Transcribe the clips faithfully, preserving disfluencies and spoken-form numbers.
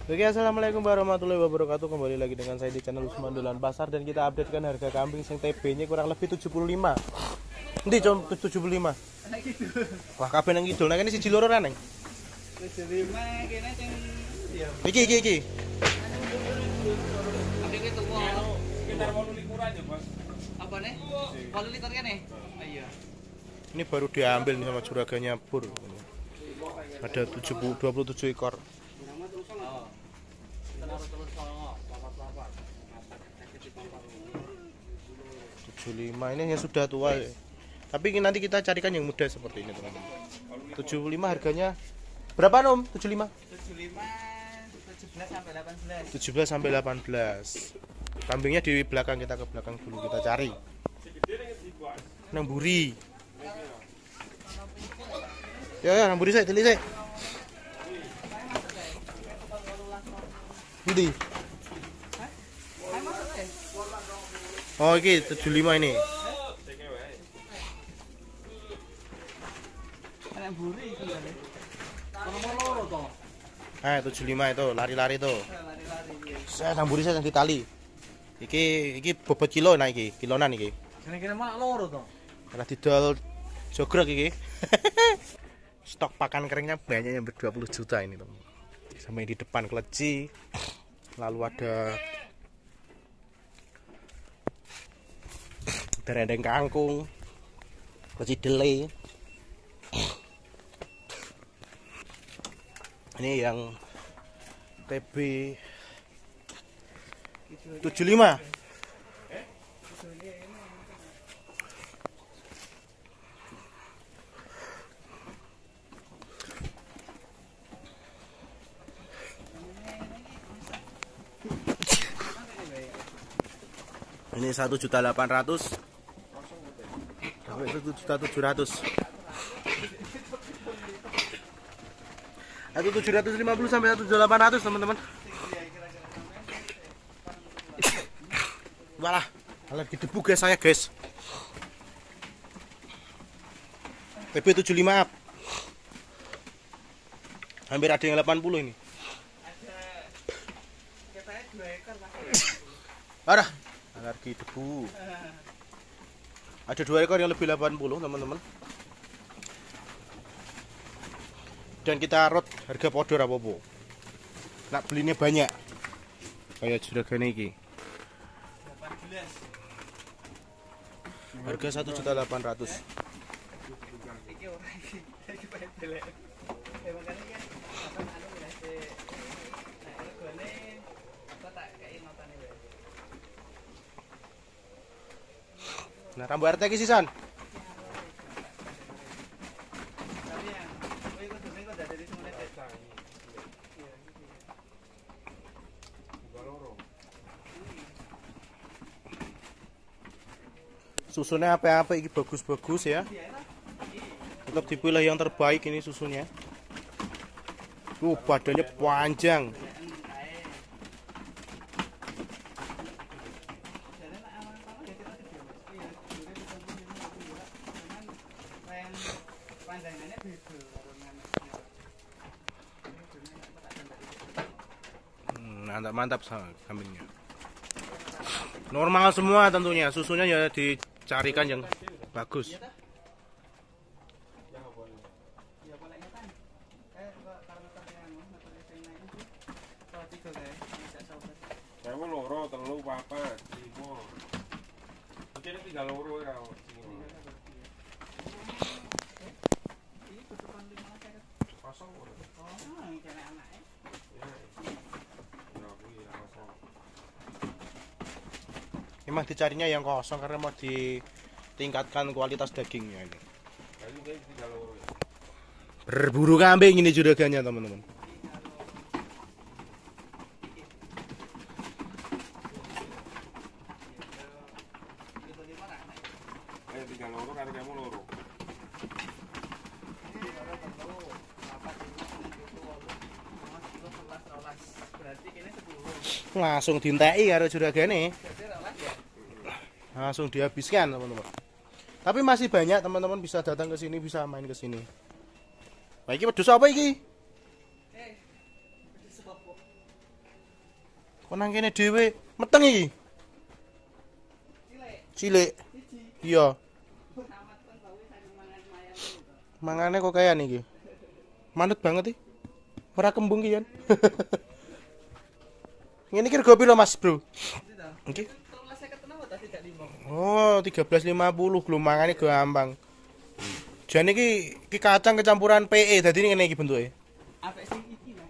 Oke, assalamualaikum warahmatullahi wabarakatuh. Kembali lagi dengan saya di channel Usman Dolan Pasar, dan kita updatekan harga kambing sing T B nya kurang lebih tujuh puluh lima. Nanti com tujuh puluh lima. Wah, kabeh nang kidul. Nah kene siji loro ra neng. tujuh puluh lima kene sing iya. Iki iki iki. Tapi ki tuwa Sekitar delapan puluh aja, Bos. apa nih? delapan liter kene. Ah, iya. Ini baru diambil nih sama juraganya Pur. Ada tujuh puluh, dua puluh tujuh ekor. tujuh puluh lima ini yang sudah tua ya. Tapi ini nanti kita carikan yang muda seperti ini, teman-teman. tujuh puluh lima harganya berapa, Om? tujuh puluh lima? tujuh puluh lima tujuh belas sampai delapan belas. tujuh belas sampai delapan belas. Kambingnya di belakang, kita ke belakang dulu kita cari. Nang buri. Ya, ya, nang buri saya, teli saya. Ndi? Oh, ini tujuh puluh lima ini. Anak buri itu kan. Nomor loro to. Eh, tujuh puluh lima itu, lari-lari tuh. Lari-lari. Saya nang buri saya yang di tali. Iki iki bobot kilo nah iki, kilonan iki. Kene-kene malah loro to. Karena didol jogrok iki. Stok pakan keringnya banyak yang berdua puluh juta ini, teman. Sama yang di depan keleci. Lalu ada derendeng kangkung, keleci dele. Ini yang T B tujuh puluh lima. Ini satu juta delapan ratus sampai satu juta tujuh ratus. Atau tujuh ratus lima puluh sampai satu juta delapan ratus, teman-teman. Walah, alergi debu guys saya, guys. T B tujuh puluh lima up. Hampir ada yang delapan puluh ini. Katanya dua ekor Pak. Parah, alergi debu. Ada dua ekor yang lebih delapan puluh, teman-teman. Dan kita rot harga podor apa-apa. Nak belinya banyak. Kayak juragane iki. delapan belas. Harga satu juta delapan ratus. Iki ora iki. Iki paling delek. Ya makane kan apa anu wis e nek regane apa tak kei notane wae. Nah, rambu R T iki sisan. Tapi yang kowe iku dene kok dari semuanya desa. Susunya apa-apa ini bagus-bagus ya. Tetap dipilih yang terbaik ini susunya. Tuh badannya panjang. Hmm, mantap mantap sama kambingnya. Normal semua tentunya, susunya ya dicarikan yang bagus. Saya loro, telu, papat, lima. Mungkin tiga loro ya. Kosong. Memang dicarinya yang kosong karena mau ditingkatkan kualitas dagingnya ini. Berburu kambing ini juragannya, teman-teman. Ayo tiga loro karo kamu loro. Langsung dinteki karo juragane. Langsung dihabiskan, teman-teman. Tapi masih banyak, teman-teman bisa datang ke sini, bisa main ke sini. Nah, iki wedhus apa iki? Kok nang kene dhewe meteng iki. Cilik. Iya. Mangane kok kayak iki. Manut banget iki. Ora kembung ki, Yan. Ngene iki rego piro, Mas, Bro? Nggih. Oh, tiga belas lima puluh lho mangane gampang. Jane iki iki kacang kecampuran P E dadi ngene iki bentuke. Apik sing iki, Mas.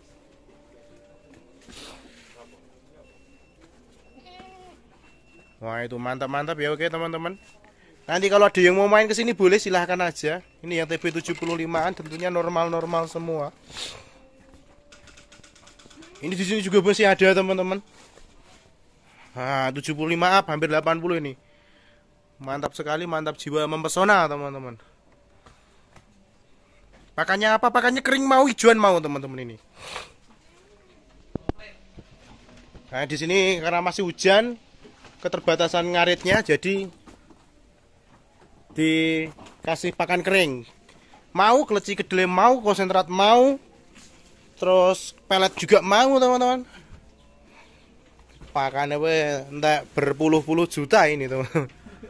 Wah, itu mantap-mantap ya, oke teman-teman. Nanti kalau ada yang mau main ke sini boleh silahkan aja. Ini yang T B tujuh puluh limaan tentunya normal-normal semua. Ini di sini juga masih ada teman-teman. Nah, tujuh puluh lima up hampir delapan puluh ini. Mantap sekali, mantap jiwa mempesona teman-teman. Pakannya apa? Pakannya kering mau, hijauan mau teman-teman ini. Nah, di sini karena masih hujan, keterbatasan ngaritnya jadi dikasih pakan kering. Mau keleci kedelai mau, konsentrat mau, terus pelet juga mau teman-teman. Pakannya we entek berpuluh-puluh juta ini teman-teman.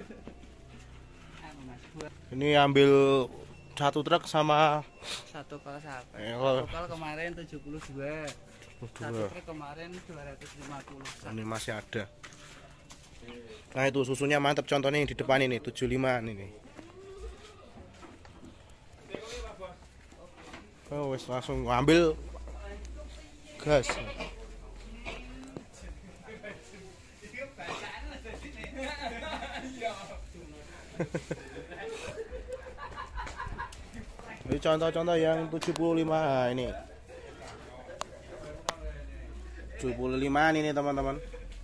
Ini ambil satu truk sama Satu kol sampai. Eh, Satu kol kemarin tujuh puluh dua. Satu truk kemarin dua ratus lima puluh. ini masih ada. Nah itu susunya mantap, contohnya yang di depan ini tujuh puluh lima ini. Oh wes langsung ambil gas. Ini contoh-contoh yang tujuh puluh lima. Nah, ini tujuh puluh lima ini teman-teman.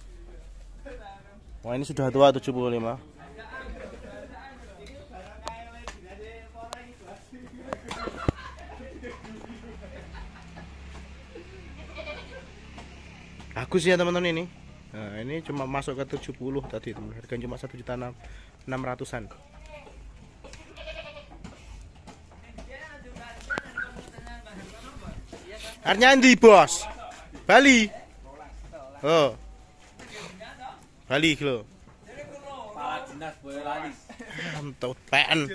Wah ini sudah tua tujuh puluh lima. Bagus ya teman-teman ini. Nah, ini cuma masuk ke tujuh puluh tadi teman. Harganya cuma satu juta enam ratusan. Arnya ndi, Bos? Bali. Oh. Bali lho. Pala dinas Boyolali. Entut pen.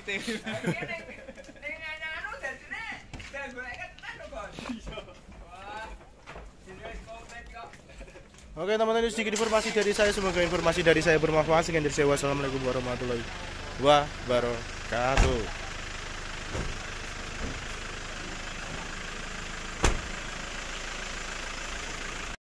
Oke teman-teman, ini sedikit informasi dari saya. Semoga informasi dari saya bermanfaat. Sekian dari saya. Wassalamualaikum warahmatullahi wabarakatuh.